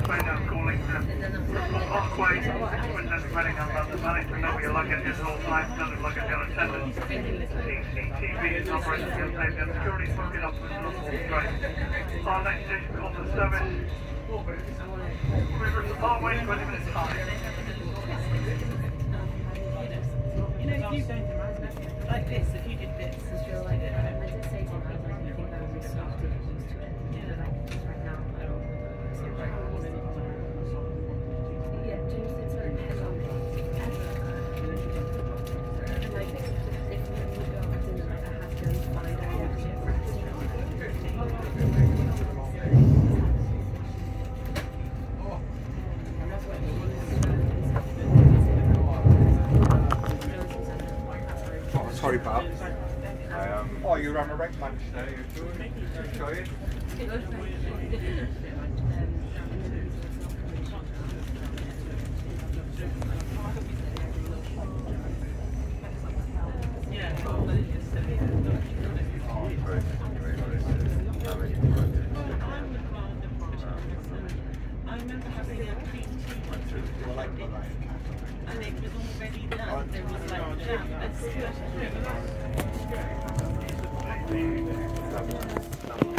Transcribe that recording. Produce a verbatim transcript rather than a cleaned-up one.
phone now calling them. Parkway, Swindon, Readingham, London. Management know where your luggage is at all times. Doesn't luggage on attendance. C C T V is operating the same day. Security is looking up with the train. Our next station on the service. River to Parkway, twenty minutes time. You know, if you like this, if you did this, I feel like I did say to him, I think I would start to get used to it. Yeah, like right now, I don't. Yeah, James did sort of head on it. And like, if we would go out dinner, like I have to find out what shit for Sorry, pal. Um, oh, you're on a right lunch today. You're doing enjoy it. I remember having a cream tea and it was already done. There was like jam and stuff.